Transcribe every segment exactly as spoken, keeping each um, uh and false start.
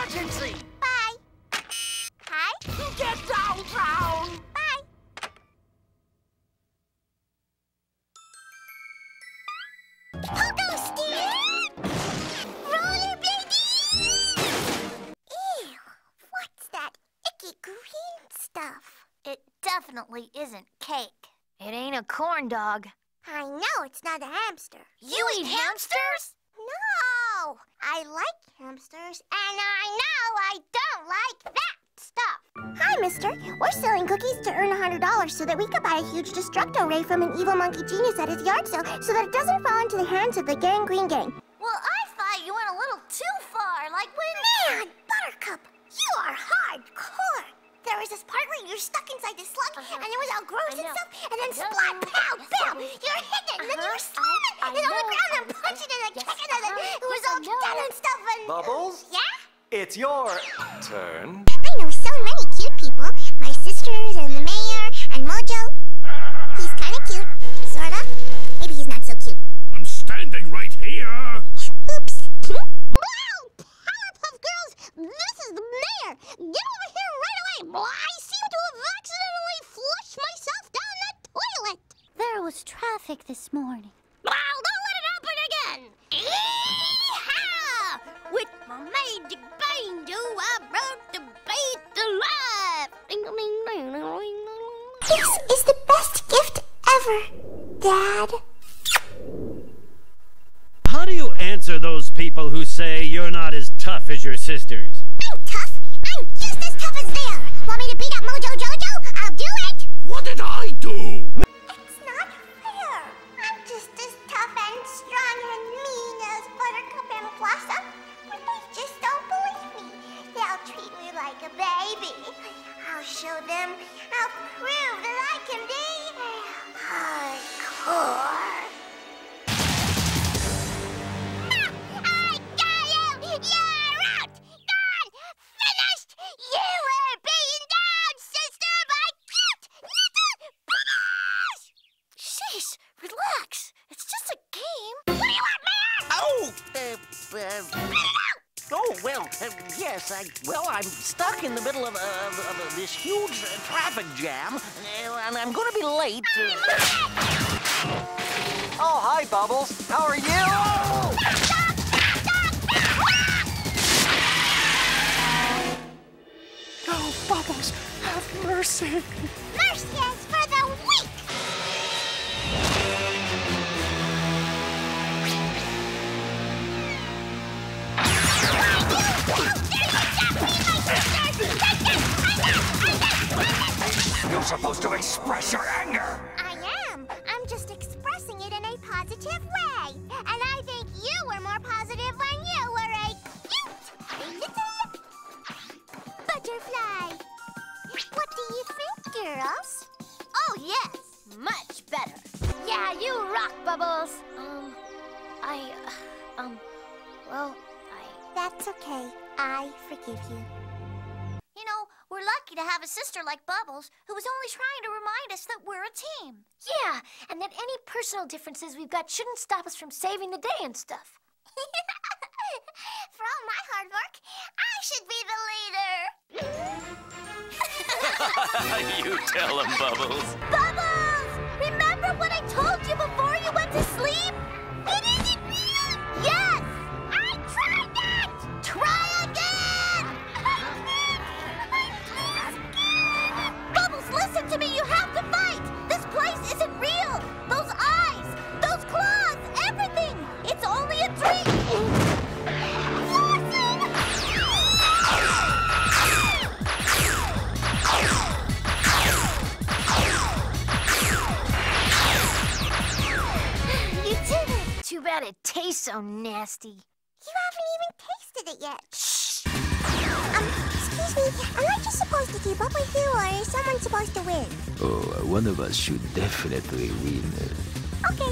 emergency! Bye. Hi. Get downtown! Bye. Pogo stick! Rollerblading! Ew, what's that icky green stuff? It definitely isn't cake. It ain't a corn dog. I know it's not a hamster. You eat hamsters? No! I like hamsters, and I know I don't like that stuff. Hi, mister. We're selling cookies to earn one hundred dollars so that we could buy a huge Destructo Ray from an evil monkey genius at his yard sale so that it doesn't fall into the hands of the Gang Green Gang. Well, I thought you went a little too far, like when... Man, Buttercup, you are hardcore. There was this part where you're stuck inside this slug, Uh-huh. and it was all gross I and know. stuff, and then I know. splat, pow, Yes, pow, I- you're hitting it, and then you were Uh-huh. slamming I- I it on the know. ground and punching it and Yes, kicking it, and uh-huh. it was Yes, I all know. done and stuff, and... Bubbles? Yeah? It's your turn. I know so many cute people. My sisters and the mayor and Mojo. He's kind of cute, sorta. Maybe he's not so cute. I'm standing right here. Oops. Wow, Powerpuff Girls, this is the mayor. Get over here right away. I seem to have accidentally flushed myself down the toilet. There was traffic this morning. Well, don't let it happen again. Yee-haw! With my magic banjo, I brought the beat to life. This is the best gift ever, Dad. How do you answer those people who say you're not as tough as your sisters? I'm tough. I'm just as tough as they are. Want me to beat up Mojo Jojo? I'll do it. What did I do? It's not fair. I'm just as tough and strong and mean as Buttercup and Blossom. But they just don't believe me. They'll treat me like a baby. I'll show them. I'll prove that I can be hardcore. I got you! You're out! Gone! Finished! You were beaten down, sister, by cute little Bubbles! Sheesh, relax. It's just a game. What do you want, man? Oh! Uh, uh, Spit it out! oh, well, uh, yes, I, well, I'm stuck in the middle of, uh, of, of this huge uh, traffic jam, uh, and I'm gonna be late. Uh... Oh, hi, Bubbles. How are you? Oh, Bubbles, have mercy. Mercy is for the weak! You're supposed to express your anger. I am. I'm just expressing it in a positive way. And I think you were more positive when you were a cute little butterfly. What do you think, girls? Oh, yes. Much better. Yeah, you rock, Bubbles. Um, I, uh, um, well, I... That's okay. I forgive you. You know, we're lucky to have a sister like Bubbles who was only trying to remind us that we're a team. Yeah, and that any personal differences we've got shouldn't stop us from saving the day and stuff. For all my hard work, I should be the leader. You tell him, Bubbles. Bubbles! Remember what I told you before you went to sleep? It isn't real! Yes! I tried that! Try again! Bubbles, listen to me! You have to fight! This place isn't real! Those eyes! Those claws! Everything! It's only a dream! You did it! Too bad it tastes so nasty. You haven't even tasted it yet. Shh. Um, excuse me, am I just supposed to keep up with you, or is someone supposed to win? Oh, one of us should definitely win. Okay.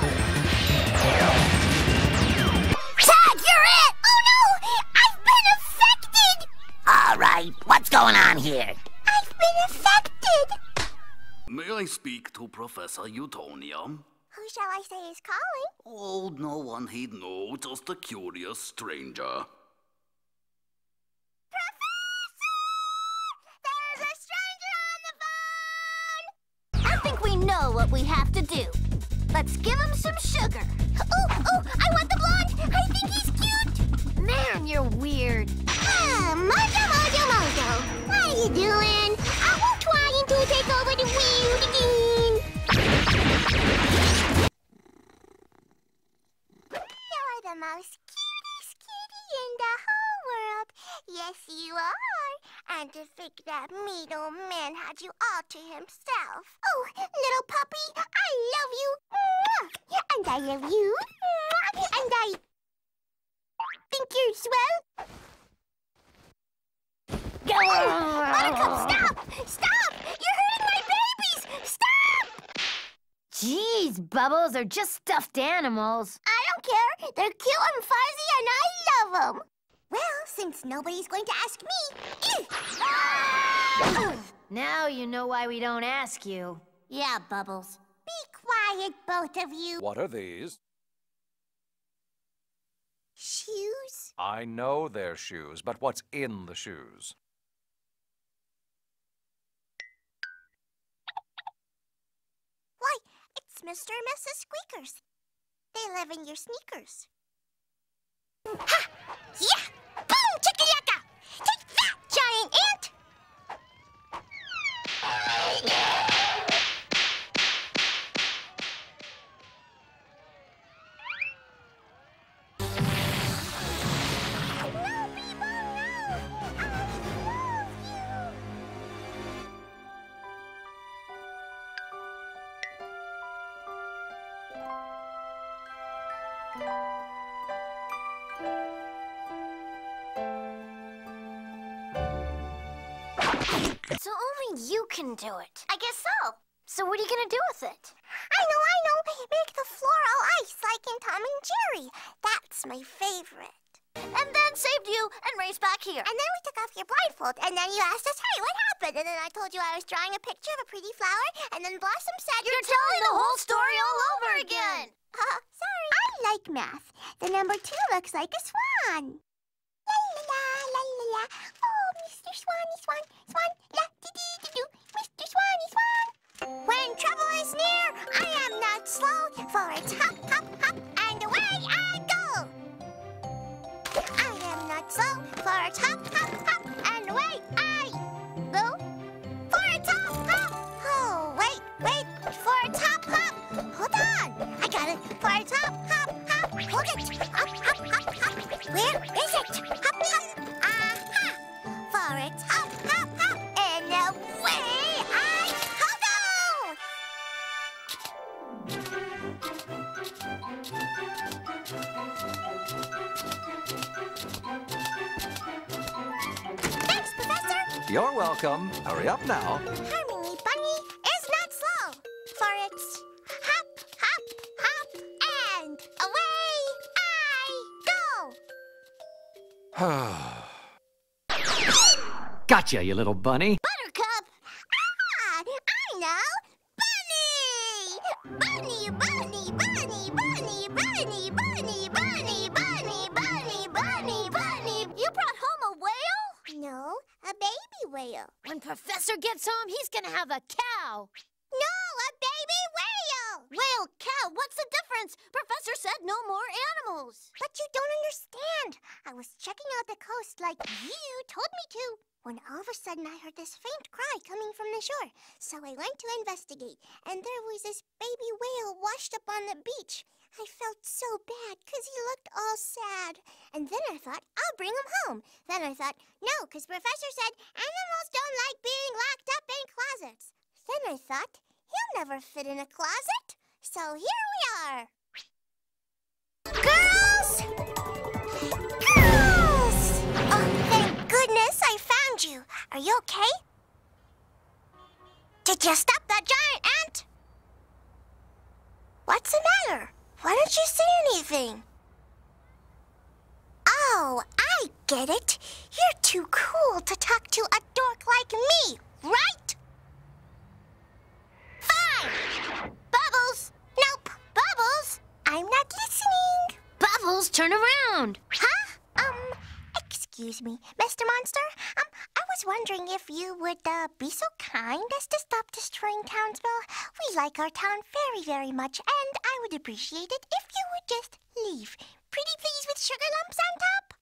Tag, you're it! Oh no! I've been affected! All right, what's going on here? I've been affected! May I speak to Professor Utonium? Who shall I say is calling? Oh, no one he'd know, just a curious stranger. know what we have to do. Let's give him some sugar. Oh, oh, I want the blonde. I think he's cute. Man, you're weird. Ah, Mojo, Mojo, Mojo. How you doing? I'm trying to take over the world again. You're the most cutest kitty in the whole world. Yes, you are. And to think that mean old man had you all to himself. Oh, little puppy, I love you. And I love you. And I think you're swell. Oh, Buttercup, stop! Stop! You're hurting my babies! Stop! Jeez, Bubbles, they're just stuffed animals. I don't care. They're cute and fuzzy, and I love them. Well, since nobody's going to ask me... Now you know why we don't ask you. Yeah, Bubbles. Be quiet, both of you. What are these? Shoes? I know they're shoes, but what's in the shoes? Why, it's Mister and Missus Squeakers. They live in your sneakers. Ha! Yeah! Boom! Chicka-yaka! Take that, giant ant! No, people, no! I love you! So only you can do it. I guess so. So what are you gonna do with it? I know, I know! Make the floor all ice like in Tom and Jerry. That's my favorite. And then saved you and raced back here. And then we took off your blindfold, and then you asked us, hey, what happened? And then I told you I was drawing a picture of a pretty flower, and then Blossom said... You're telling the whole story all over again. Uh, sorry. I like math. The number two looks like a swan. La la la, la la la. Oh, Mister Swanee Swan, Swan, la dee dee dee doo. Mister Swanee Swan. When trouble is near, I am not slow, for it's hop, hop, hop, and away I go. I am not slow, for it's hop, hop, hop, and away I go. For it's hop, hop. Oh, wait, wait, for it's hop, hop. Hold on, I got it. For it's hop, hop, hop. Hold it. Hop, hop, hop, hop. Where is it? Hop, hop. Aha. For it's hop, hop, hop, and away I go. Thanks, Professor. You're welcome. Hurry up now. Harmony Bunny is not slow, for it's hop, hop, hop, and away I go. Gotcha, you little bunny. Buttercup. Ah, I know. Bunny. Bunny, bunny, bunny, bunny, bunny, bunny, bunny, bunny, bunny, bunny, bunny. You brought home a whale? No, a baby whale. When Professor gets home, he's gonna have a cow. No, a baby whale. Whale, cow, what's the difference? Professor said no more animals. But you don't understand. I was checking out the coast like you told me to, when all of a sudden I heard this faint cry coming from the shore. So I went to investigate, and there was this baby whale washed up on the beach. I felt so bad because he looked all sad. And then I thought, I'll bring him home. Then I thought, no, because Professor said animals don't like being locked up in closets. Then I thought, he'll never fit in a closet. So here we are. Girls! Girls! Oh, thank goodness I found you. Are you okay? Did you stop that giant ant? What's the matter? Why don't you say anything? Oh, I get it. You're too cool to talk to a dork like me, right? Fine! Bubbles! Nope, Bubbles! I'm not listening. Bubbles, turn around. Huh? Um, excuse me, Mister Monster. Um, I was was wondering if you would uh, be so kind as to stop destroying Townsville. We like our town very, very much, and I would appreciate it if you would just leave. Pretty please with sugar lumps on top?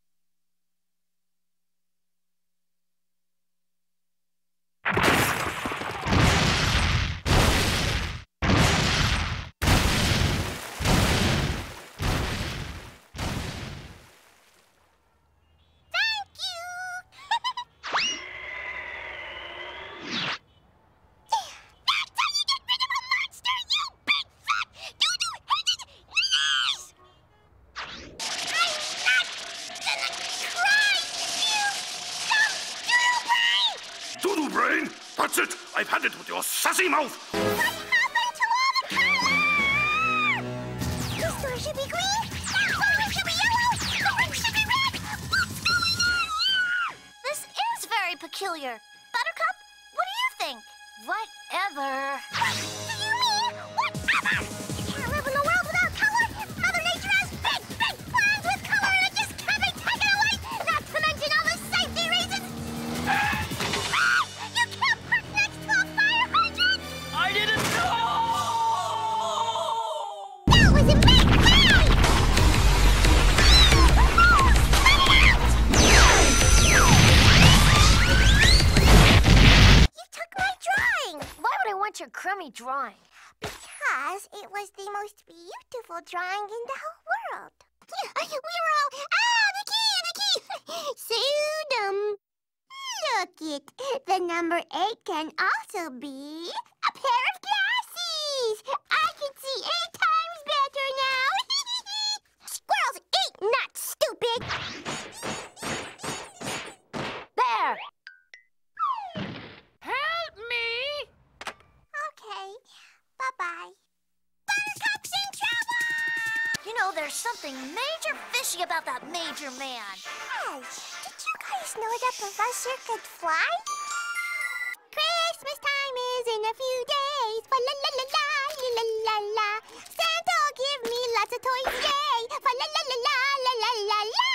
Brain, that's it! I've had it with your sassy mouth! What happened to all the color? This door should be green, that flower should be yellow, the ring should be red! What's going on here? This is very peculiar. Buttercup, what do you think? Whatever. What do you mean, whatever? You can't live in a world without color. Mother Nature has big, big plans with color and it just can't be taken away, not to mention all the safety reasons. I didn't know! That was a big lie! You took my drawing! Why would I want your crummy drawing? Because it was the most beautiful drawing in the whole world. We were all, ah, the key, the key! So dumb. Look it, the number eight can also be a pair of glasses. I can see eight times better now. Squirrels eat nuts, stupid. There! Help me! Okay, bye-bye. Buttercup's in trouble! You know, there's something major fishy about that Major Man. Hey, did you guys know the professor could fly? Christmas time is in a few days. Fa la la la la la la la. Santa will give me lots of toys today. Fa la la la la la la la la.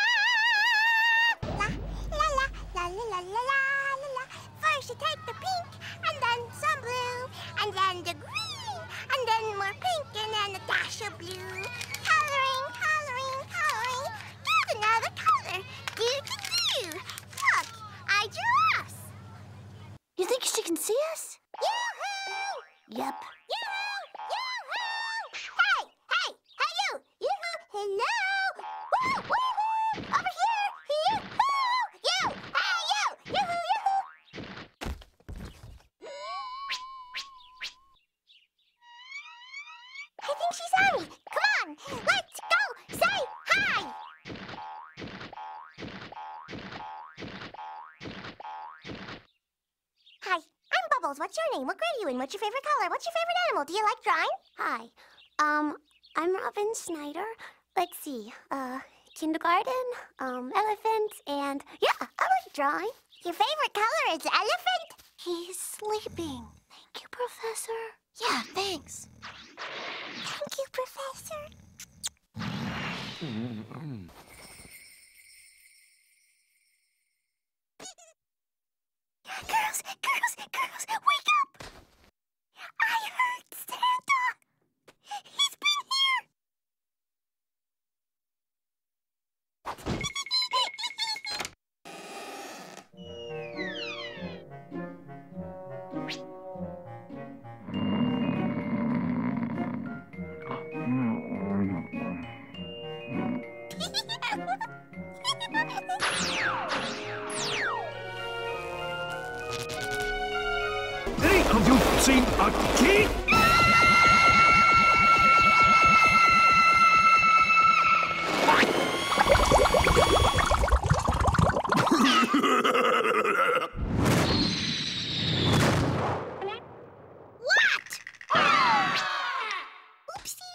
La la la la la la la la la. First you take the pink, and then some blue, and then the green, and then more pink, and then a dash of blue. Coloring, coloring, coloring. There's another color. Do do do. Look, I drew us. You think she can see us? Yoo-hoo! Yep. Yoo-hoo! Yoo-hoo! Hey! Hey! Hey, you! Yoo-hoo! Hello! Woo! Woo-hoo! Over here! Yoo-hoo! You! Hey, you! Yoo-hoo! Yoo-hoo! I think she saw me. Come on! Let's go! Say hi! Hi, I'm Bubbles. What's your name? What grade are you in? What's your favorite color? What's your favorite animal? Do you like drawing? Hi, um, I'm Robin Schneider. Let's see, uh, kindergarten, um, elephants, and yeah, I like drawing. Your favorite color is elephant? He's sleeping. Thank you, Professor. Yeah, thanks. Thank you, Professor. Girls, girls, girls, wake up! I heard Santa! He's been here! Any of you seen a key? What? Oopsie.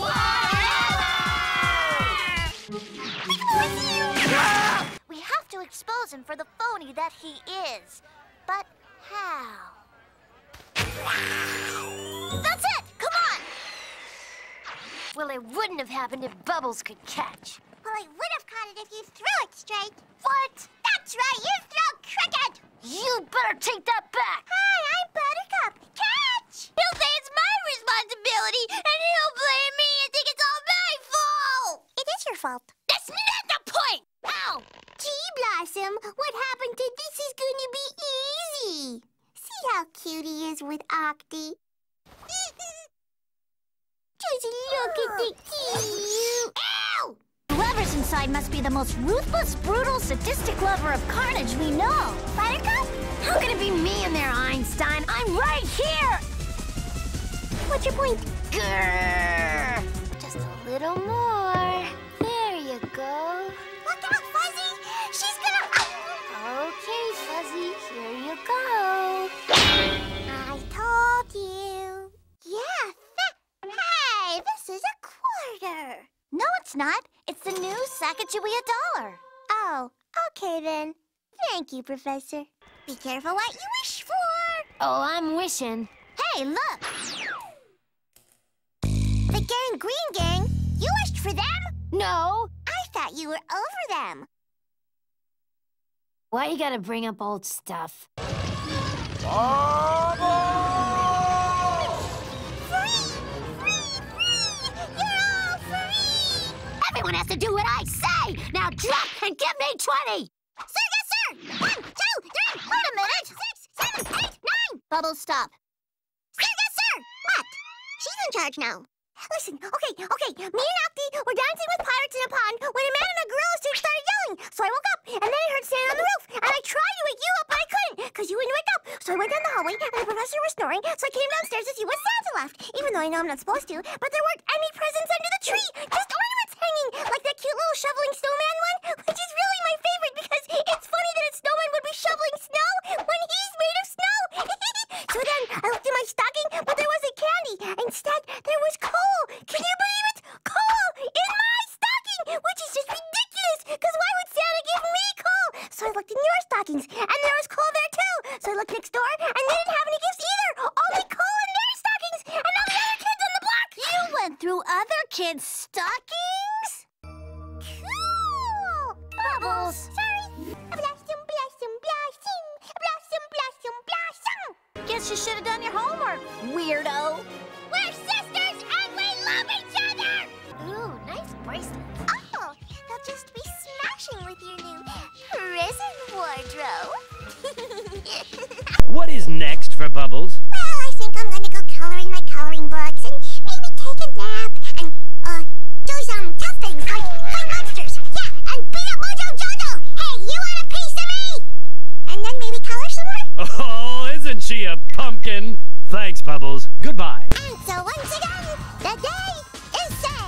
We have to expose him for the phony that he is. But how? That's it! Come on! Well, it wouldn't have happened if Bubbles could catch. Well, I would have caught it if you threw it straight. What? That's That's right, you throw cricket! You better take that back. Hi, I'm Buttercup. Catch! He'll say it's my responsibility, and he'll blame me and think it's all my fault. It is your fault. That's not the point. Ow! Gee, Blossom, what happened to this is going to be easy. See how cute he is with Octi. Just look at the cute. Ow! Whoever's inside must be the most ruthless, brutal, sadistic lover of carnage we know. Buttercup? How can it be me in there, Einstein? I'm right here! What's your point? Grrr! Just a little more. There you go. Look out, Fuzzy! She's gonna... Okay, Fuzzy, here you go. I told you. Yeah, that... Hey, this is a quarter. No, it's not. It's the new Sacagawea dollar. Oh, okay then. Thank you, Professor. Be careful what you wish for. Oh, I'm wishing. Hey, look! The Gang Green Gang. You wished for them? No! I thought you were over them. Why you gotta bring up old stuff? Everyone has to do what I say! Now drop and give me twenty! Sir, yes, sir! One, two, three, wait a minute! Six, seven, eight, nine! Bubbles, stop. Sir, yes, sir! What? She's in charge now. Listen, okay, okay, me and Octi were dancing with pirates in a pond when a man in a gorilla suit started yelling. So I woke up, and then I heard standing on the roof, and I tried to wake you up, but I couldn't, because you wouldn't wake up. So I went down the hallway, and the professor was snoring, so I came downstairs to see what Santa left, even though I know I'm not supposed to, but there weren't any presents under the tree, just ornaments hanging, like that cute little shoveling snowman one, which is really my favorite, because it's funny that a snowman would be shoveling snow when he's made of snow. So then I looked in my stocking, but there wasn't candy. Instead, there was coal. Can you believe it? Coal in my stocking, which is just ridiculous, because why would Santa give me coal? So I looked in your stockings, and there was coal there too. So I looked next door, and they didn't have any gifts either. Only coal in their stockings, and all the other kids on the block. You went through other kids' stockings? Cool. Bubbles. Sorry. Blossom, blossom, blossom. Blossom, blossom, blossom. Guess you should have done your homework, weirdo. We're sisters, and we love each other. Ooh, nice bracelet. Oh, they'll just be smashing with your new prison wardrobe. What is next for Bubbles? Well, I think I'm gonna go color in my coloring books and maybe take a nap and, uh, do some tough things like fight monsters. Yeah, and beat up Mojo Jojo. Hey, you want a piece of me? And then maybe color some more? Oh, isn't she a pumpkin? Thanks, Bubbles. Goodbye. And so once again, the day is set.